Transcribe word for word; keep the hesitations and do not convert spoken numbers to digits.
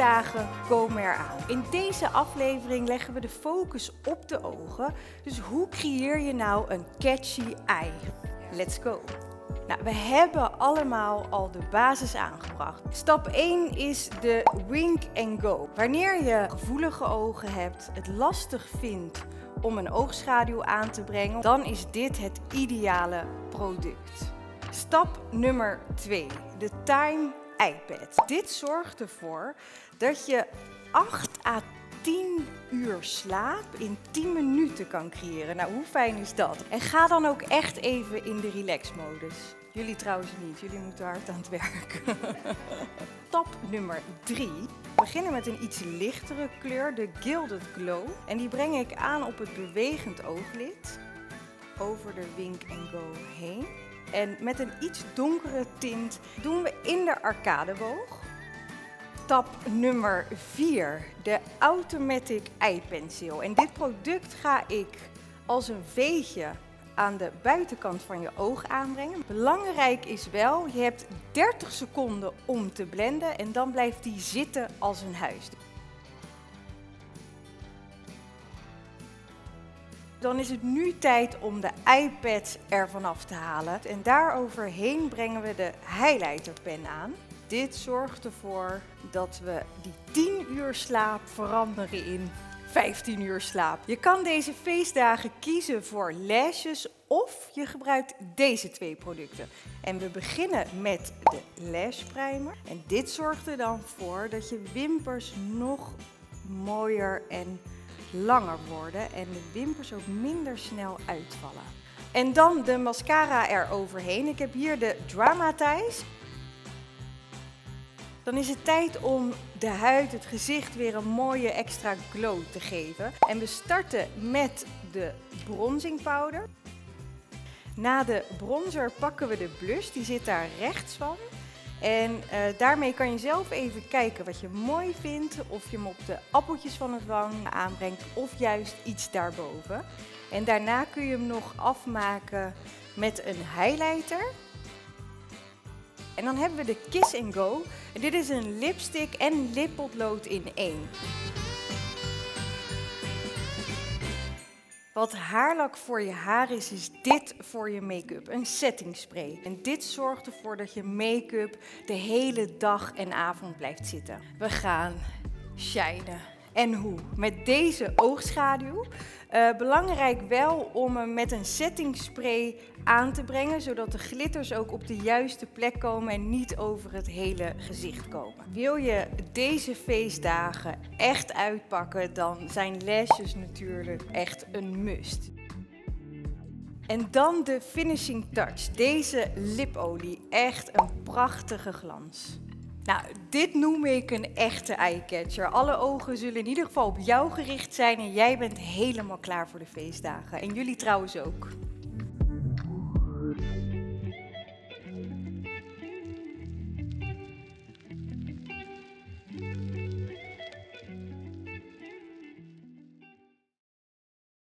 feestdagen komen eraan. In deze aflevering leggen we de focus op de ogen. Dus hoe creëer je nou een catchy eye? Let's go! Nou, we hebben allemaal al de basis aangebracht. Stap één is de wink and go. Wanneer je gevoelige ogen hebt, het lastig vindt om een oogschaduw aan te brengen, dan is dit het ideale product. Stap nummer twee, de Time iPad. Dit zorgt ervoor dat je acht à tien uur slaap in tien minuten kan creëren. Nou, hoe fijn is dat? En ga dan ook echt even in de relax-modus. Jullie trouwens niet, jullie moeten hard aan het werk. Stap nummer drie. We beginnen met een iets lichtere kleur, de Gilded Glow. En die breng ik aan op het bewegend ooglid, over de wink and go heen. En met een iets donkere tint doen we in de arcadeboog. Stap nummer vier, de Automatic Eye Pencil. En dit product ga ik als een veetje aan de buitenkant van je oog aanbrengen. Belangrijk is wel, je hebt dertig seconden om te blenden en dan blijft die zitten als een huis. Dan is het nu tijd om de iPad ervan af te halen. En daaroverheen brengen we de highlighterpen aan. Dit zorgt ervoor dat we die tien uur slaap veranderen in vijftien uur slaap. Je kan deze feestdagen kiezen voor lashes of je gebruikt deze twee producten. En we beginnen met de lash primer. En dit zorgt er dan voor dat je wimpers nog mooier en langer worden en de wimpers ook minder snel uitvallen. En dan de mascara eroverheen. Ik heb hier de Dramatize. Dan is het tijd om de huid, het gezicht weer een mooie extra glow te geven. En we starten met de bronzing powder. Na de bronzer pakken we de blush, die zit daar rechts van. En uh, daarmee kan je zelf even kijken wat je mooi vindt. Of je hem op de appeltjes van het wang aanbrengt of juist iets daarboven. En daarna kun je hem nog afmaken met een highlighter. En dan hebben we de Kiss and Go. En dit is een lipstick en lippotlood in één. Wat haarlak voor je haar is, is dit voor je make-up. Een setting spray. En dit zorgt ervoor dat je make-up de hele dag en avond blijft zitten. We gaan shinen. En hoe? Met deze oogschaduw. Uh, belangrijk wel om hem met een setting spray aan te brengen, zodat de glitters ook op de juiste plek komen en niet over het hele gezicht komen. Wil je deze feestdagen echt uitpakken, dan zijn lashes natuurlijk echt een must. En dan de finishing touch, deze lipolie, echt een prachtige glans. Nou, dit noem ik een echte eyecatcher. Alle ogen zullen in ieder geval op jou gericht zijn en jij bent helemaal klaar voor de feestdagen. En jullie trouwens ook.